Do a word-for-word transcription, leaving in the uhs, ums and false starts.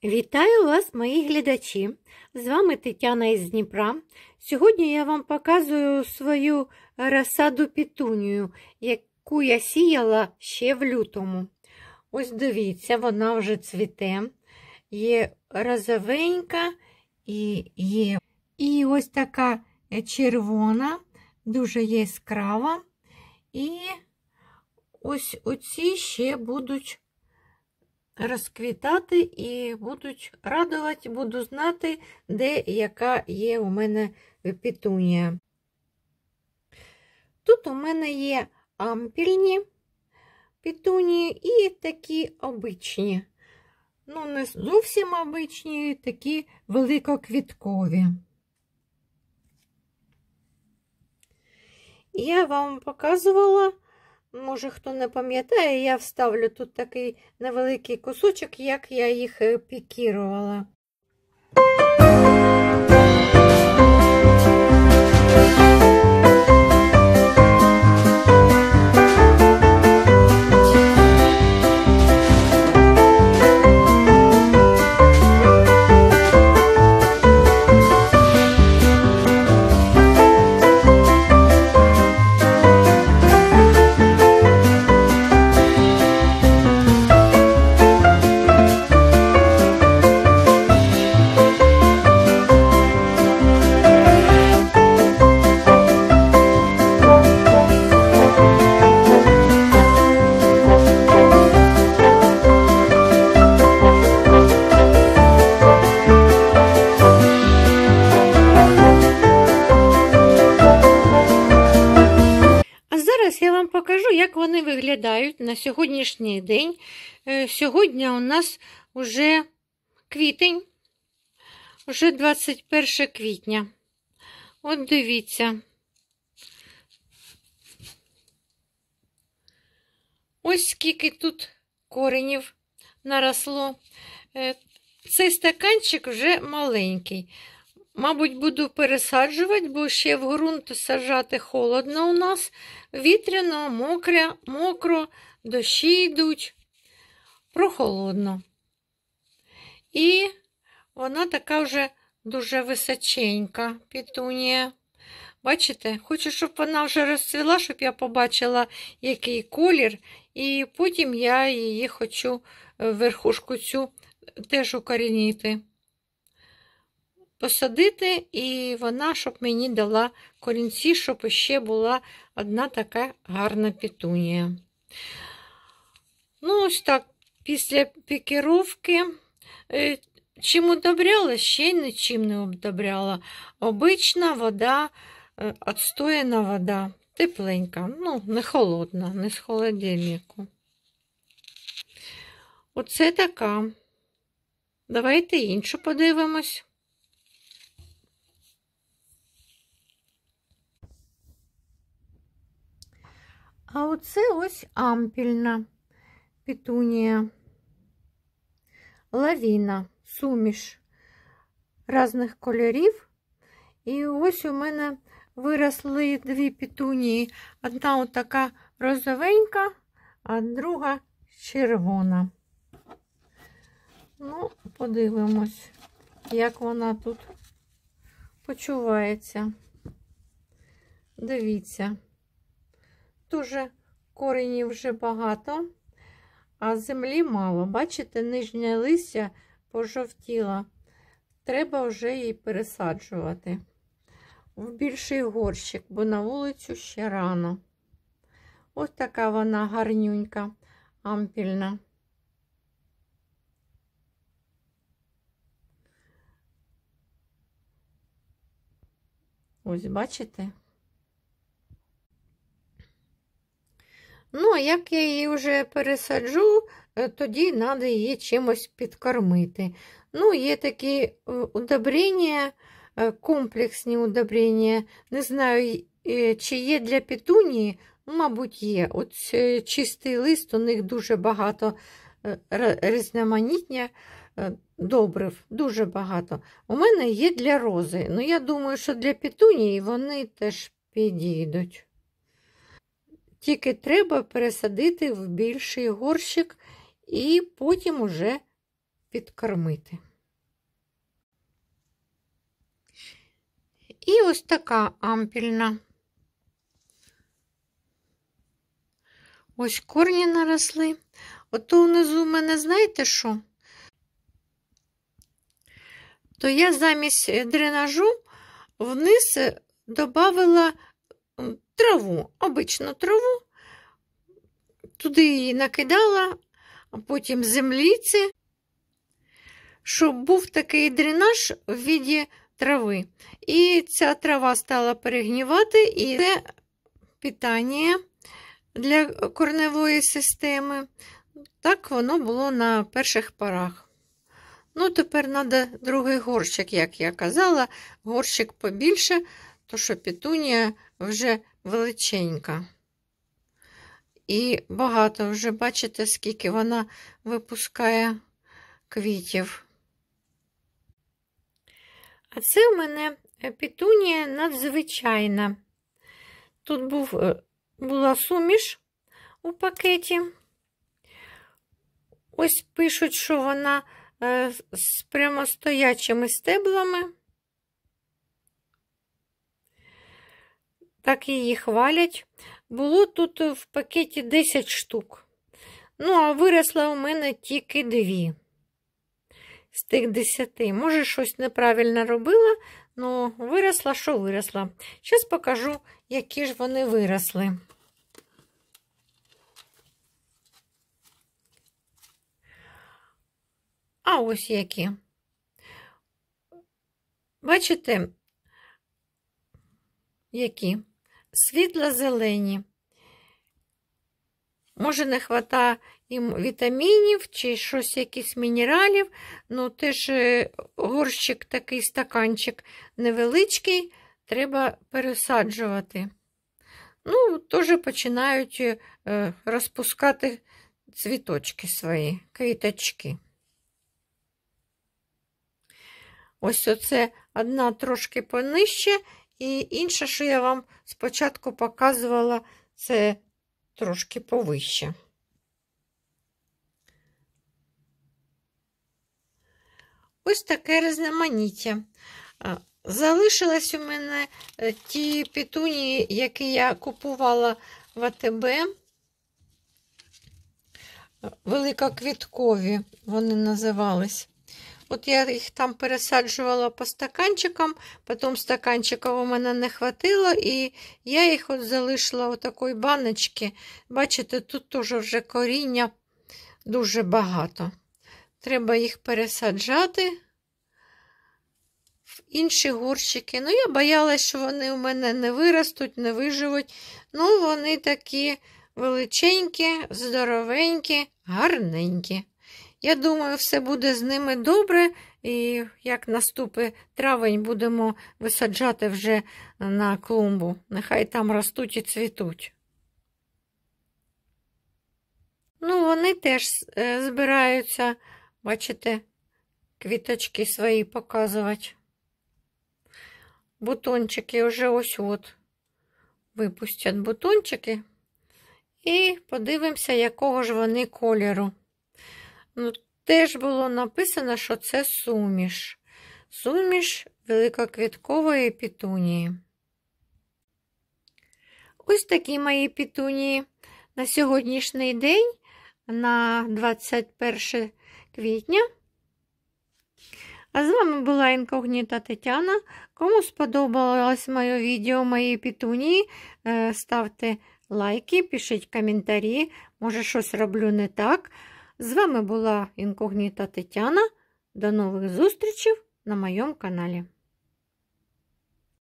Вітаю вас, мої глядачі! З вами Тетяна із Дніпра. Сьогодні я вам показую свою розсаду петунію, яку я сіяла ще в лютому. Ось дивіться, вона вже цвіте. Є розовенька і є. І ось така червона, дуже яскрава. І ось оці ще будуть розквітати і будуть радувати, буду знати, де яка є у мене петунія. Тут у мене є ампільні петунії і такі обичні. Ну, не зовсім обичні, такі великоквіткові. Я вам показувала, може, хто не пам'ятає, я вставлю тут такий невеликий кусочок, як я їх пікірувала. Я вам покажу, як вони виглядають на сьогоднішній день. Сьогодні у нас вже квітень, вже двадцять перше квітня. От дивіться. Ось скільки тут коренів наросло. Цей стаканчик вже маленький. Мабуть, буду пересаджувати, бо ще в ґрунт саджати холодно у нас. Вітряно, мокре, мокро, дощі йдуть, прохолодно. І вона така вже дуже височенька, петунія. Бачите? Хочу, щоб вона вже розцвіла, щоб я побачила, який колір. І потім я її хочу, верхушку цю, теж укорінити. Посадити, і вона, щоб мені дала корінці, щоб ще була одна така гарна петунія. Ну, ось так, після пікіровки, чим удобряла, ще нічим не удобряла. Обична вода, відстояна вода, тепленька, ну, не холодна, не з холодильнику. Оце така. Давайте іншу подивимось. А оце ось ампільна петунія, лавіна, суміш різних кольорів. І ось у мене виросли дві петунії. Одна отака розовенька, а друга червона. Ну, подивимось, як вона тут почувається. Дивіться. Дуже коренів вже багато, а землі мало. Бачите, нижнє листя пожовтіло. Треба вже її пересаджувати в більший горщик, бо на вулицю ще рано. Ось така вона гарнюнька, ампільна. Ось, бачите? Ну, а як я її вже пересаджу, тоді треба її чимось підкормити. Ну, є такі удобрення, комплексні удобрення. Не знаю, чи є для петунії, ну, мабуть, є. От чистий лист, у них дуже багато різноманіття добрив, дуже багато. У мене є для рози. Ну, я думаю, що для петунії вони теж підійдуть. Тільки треба пересадити в більший горщик і потім уже підкормити. І ось така ампільна. Ось корні наросли. Ото внизу в мене, знаєте що? То я замість дренажу вниз додавала траву, обичну траву. Туди її накидала, а потім земліці, щоб був такий дренаж в віді трави. І ця трава стала перегнівати, і це питання для корневої системи. Так воно було на перших порах. Ну, тепер треба другий горщик, як я казала, горщик побільше, то що петунія вже величенька. І багато вже, бачите, скільки вона випускає квітів. А це у мене петунія надзвичайна. Тут був, була суміш у пакеті. Ось пишуть, що вона з прямостоячими стеблами. Так її хвалять. Було тут в пакеті десять штук. Ну, а виросла у мене тільки дві з тих десяти. Може, щось неправильно робила, але виросла, що виросла. Зараз покажу, які ж вони виросли. А ось які. Бачите, які? Світло-зелені. Може, не вистачає їм вітамінів чи щось, якісь мінералів. Ну, теж горщик, такий стаканчик невеличкий, треба пересаджувати. Ну, теж починають розпускати цвіточки свої, квіточки. Ось оце одна трошки понижче, і інша, що я вам спочатку показувала, це трошки повище. Ось таке різноманіття. Залишились у мене ті петунії, які я купувала в АТБ. Великоквіткові вони називались. От я їх там пересаджувала по стаканчикам, потім стаканчиків у мене не хватило, і я їх от залишила у такої баночки. Бачите, тут теж вже коріння дуже багато. Треба їх пересаджати в інші горщики. Ну, я боялась, що вони у мене не виростуть, не виживуть. Ну, вони такі величенькі, здоровенькі, гарненькі. Я думаю, все буде з ними добре, і як наступить травень, будемо висаджати вже на клумбу. Нехай там ростуть і цвітуть. Ну, вони теж збираються, бачите, квіточки свої показувати. Бутончики вже ось-от випустять бутончики. І подивимося, якого ж вони кольору. Ну, теж було написано, що це суміш. Суміш великоквіткової петунії. Ось такі мої петунії на сьогоднішній день, на двадцять перше квітня. А з вами була інкогніта Тетяна. Кому сподобалось моє відео, мої петунії, ставте лайки, пишіть коментарі, може щось роблю не так. З вами була інкогніта Тетяна. До нових зустрічей на моєму каналі.